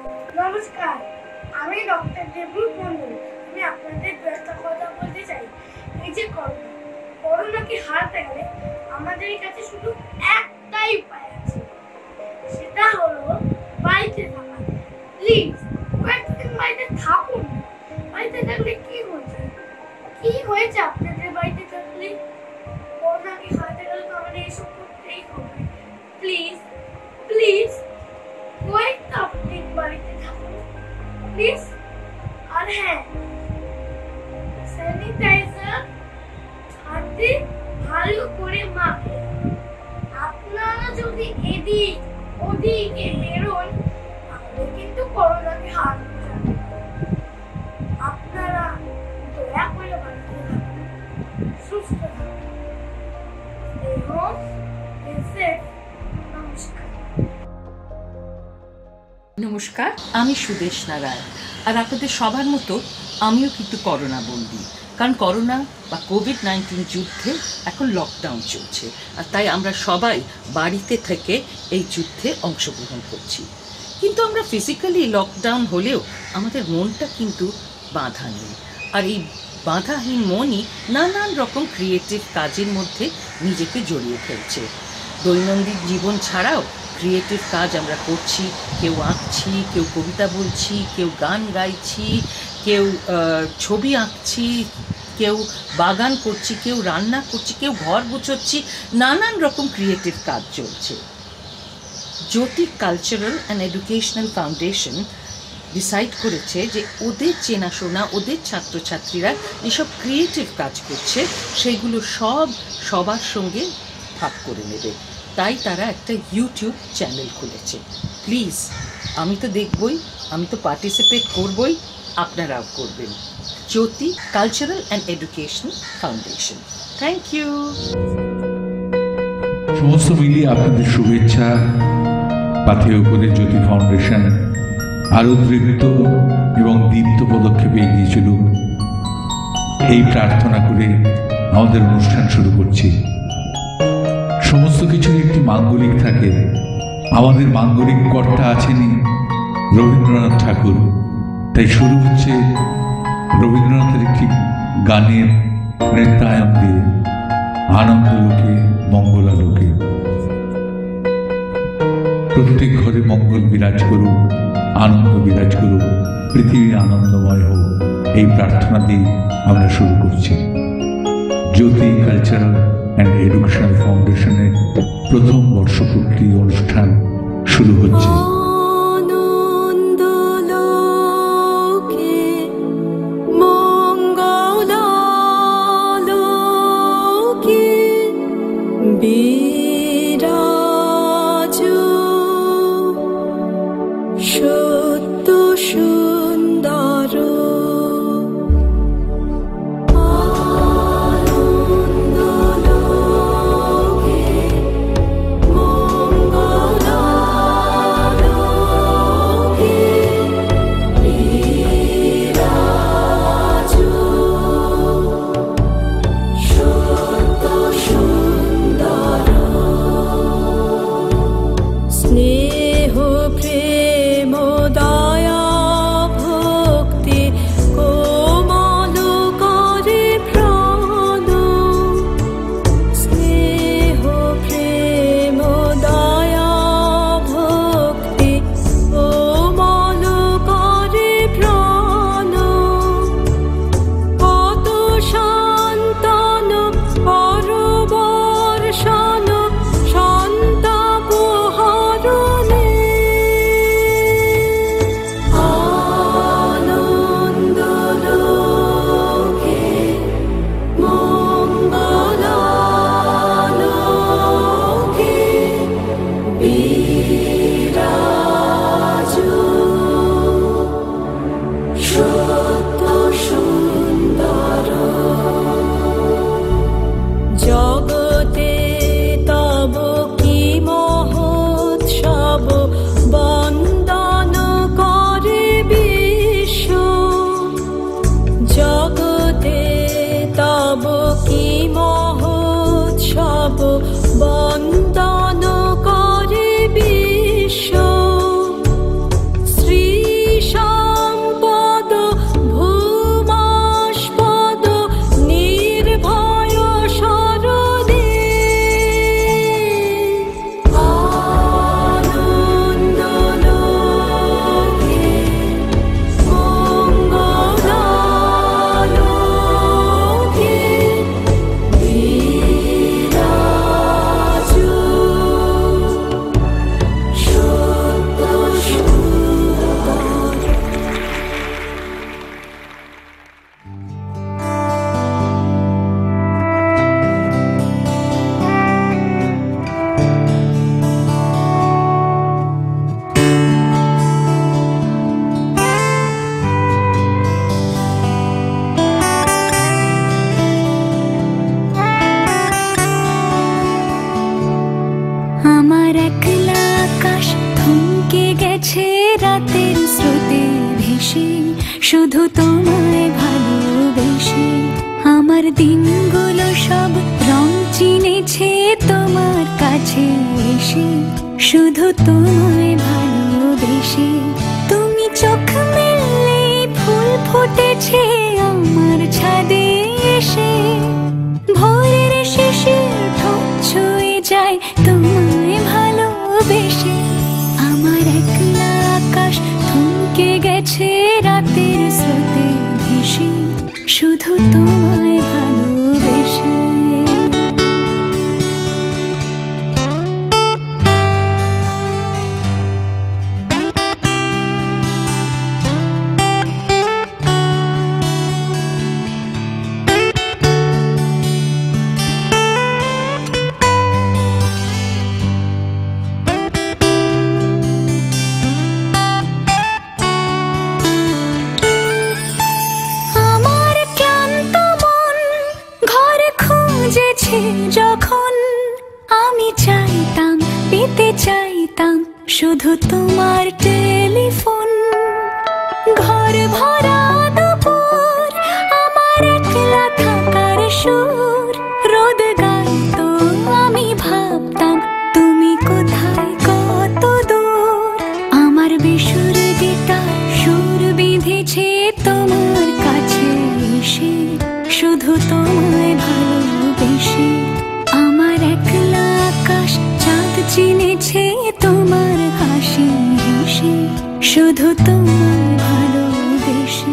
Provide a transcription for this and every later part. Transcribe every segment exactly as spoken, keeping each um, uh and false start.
নমস্কার, আমি ডক্টর দেবরূপ মণ্ডল। আমি আপনাদের একটা কথা বলতে চাই। এই যে করোনা করোনাকে হারাতে গেলে আমাদের কাছে শুধু একটাই উপায় আছে, সেটা হলো বাড়িতে থাকা। প্লিজ কয়েকদিন বাড়িতে থাকুন। বাড়িতে থাকলে কি হয়েছে কি হয়েছে আপনাদের বাড়িতে থাকলে? করোনাকে হারাতে গেলে তো আমাদের এসব করতেই হবে। প্লিজ প্লিজ কয়েকটা দিন বাড়িতে থাকুন প্লিজ। আর হ্যাঁ, স্যানিটাইজার হাতে ভালো করে মাখুন। আপনারা যদি এদিক ওদিকে বেরোন তাহলে কিন্তু করোনাকে হারানো যাবে। আপনারা দয়া করে বাড়িতে থাকুন, সুস্থ থাকুন। Stay home, stay safe. নমস্কার। নমস্কার, আমি সুদেশনা রায়। আর আপনাদের সবার মতো আমিও কিন্তু করোনা বন্দী, কারণ করোনা বা কোভিড নাইন্টিন যুদ্ধে এখন লকডাউন চলছে, আর তাই আমরা সবাই বাড়িতে থেকে এই যুদ্ধে অংশগ্রহণ করছি। কিন্তু আমরা ফিজিক্যালি লকডাউন হলেও আমাদের মনটা কিন্তু বাঁধা নেই, আর এই বাঁধাহীন মনই নানান রকম ক্রিয়েটিভ কাজের মধ্যে নিজেকে জড়িয়ে ফেলছে। দৈনন্দিন জীবন ছাড়াও ক্রিয়েটিভ কাজ আমরা করছি। কেউ আঁকছি, কেউ কবিতা বলছি, কেউ গান গাইছি, কেউ ছবি আঁকছি, কেউ বাগান করছি, কেউ রান্না করছি, কেউ ঘর গুছোচ্ছি। নানান রকম ক্রিয়েটিভ কাজ চলছে। Jyoti cultural and educational foundation decide করেছে যে ওদের চেনাশোনা, ওদের ছাত্রছাত্রীরা যেসব ক্রিয়েটিভ কাজ করছে সেগুলো সব সবার সঙ্গে ভাগ করে নেবে। তাই তারা একটা ইউটিউব চ্যানেল খুলেছে। প্লিজ, আমি তো দেখবই, আমি তো পার্টিসিপেট করবই, আপনারাও করবেন। Jyoti cultural and education foundation. Thank you. সমস্ত মিলিয়ে আপনাদের শুভেচ্ছা। পাথেয় করে জ্যোতি ফাউন্ডেশন আরো দৃপ্ত এবং দীপ্ত পদক্ষেপে এগিয়ে চলুক, এই প্রার্থনা করে আমাদের অনুষ্ঠান শুরু করছি। সমস্ত কিছুর একটি মাঙ্গলিক থাকে। আমাদের মাঙ্গলিক কর্তা আছেনই রবীন্দ্রনাথ ঠাকুর। তাই শুরু হচ্ছে রবীন্দ্রনাথের একটি গানের নৃত্যায়ন দিয়ে, আনন্দ লোকে মঙ্গলা লোকে। প্রত্যেক ঘরে মঙ্গল বিরাজ করুক, আনন্দ বিরাজ করুক, পৃথিবী আনন্দময় হোক, এই প্রার্থনা দিয়ে আমরা শুরু করছি। জ্যোতি কালচারাল অ্যান্ড এডুকেশনাল ফাউন্ডেশনের প্রথম বর্ষপূর্তি অনুষ্ঠান শুরু হচ্ছে। সত্য সুন্দর শুধু তোমায় ভালোবেসে। আমার দিনগুলো সব রং চিনেছে তোমার কাছে এসে, শুধু তোমায় ভালোবেসে। তুমি চোখ মেললে ফুল ফুটেছে আমার ছাদে এসে, ভোরের শিশির ঠোঁট ছুঁয়ে যায় তোমায় ভালোবেসে। আমার একলা আকাশ থমকে গেছে রাতের স্রোতে ভেসে, শুধু তোমায় ভালোবেসে। যখন আমি চাইতাম পেতে চাইতাম শুধু তোমার টেলিফোন, ঘর ভরা দুপুর আমার একলা থাকার সুর রোদ গাইতো, আমি ভাবতাম তুমি কোথায় কত দূর। আমার বেসুর গিটার সুর বিঁধেছে তোমার কাছে এসে, শুধু তোমায় ভালোবেসে। আমার একলা আকাশ চাঁদ চিনেছে তোমার হাসি হেসে, শুধু তোমায় ভালোবেসে।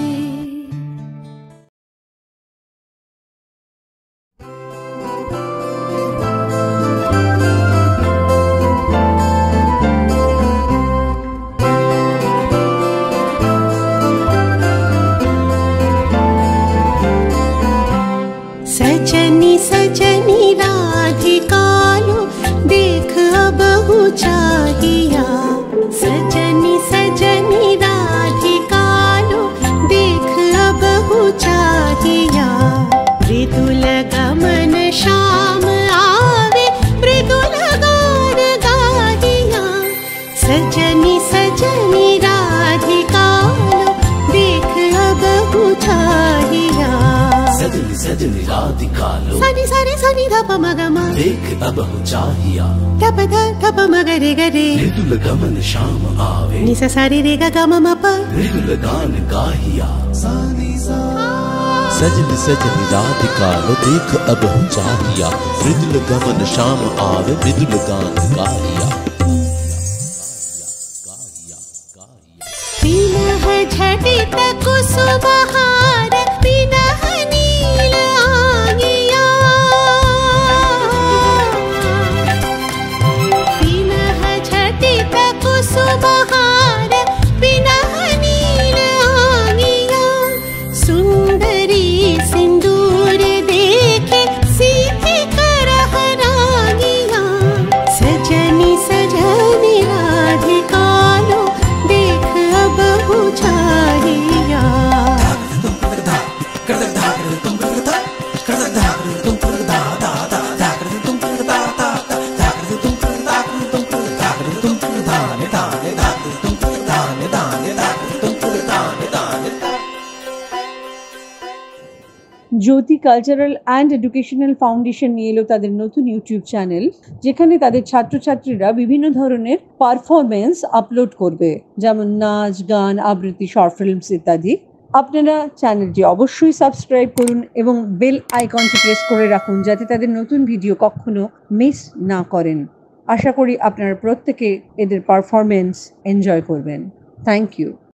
सजनी सजनी राधिकालो देख अब चाहिया। सजनी सजनी राधिकालो देख अब चाहिया। मृदुल गमन श्याम आवे मृदुल गान गाहिया। सजनी सजनी राधिकालो देख अब चाहिया। सजनी सजनी राधिकालो सनी सनी सनी धप मगमा देख अब हो चाहिया। धप ध धप मगरे गरे मृदुल गमन श्याम आवे नि सा सारे रे गा गा म प मृदुल गान गाहिया। सजनी सजनी राधिकालो देख अब हो चाहिया। मृदुल गमन श्याम आवे मृदुल गान गाहिया। पीनह झटित कुसुमहार पीनह नील आंगिया। पीनह झटित कुसुमहार पीनह नील आंगिया। सुंदरी सिंदूर देखे सीधे करह रागिया। सजनी सजनी राधिकालो देख अब हो चाहिया। Jyoti cultural and educational foundation নিয়ে এলো তাদের নতুন ইউটিউব চ্যানেল, যেখানে তাদের ছাত্রছাত্রীরা বিভিন্ন ধরনের পারফরমেন্স আপলোড করবে, যেমন নাচ, গান, আবৃত্তি, শর্ট ফিল্মস ইত্যাদি। আপনারা চ্যানেলটি অবশ্যই সাবস্ক্রাইব করুন এবং বেল আইকনটি প্রেস করে রাখুন, যাতে তাদের নতুন ভিডিও কখনো মিস না করেন। আশা করি আপনারা প্রত্যেকে এদের পারফরমেন্স এনজয় করবেন। Thank you.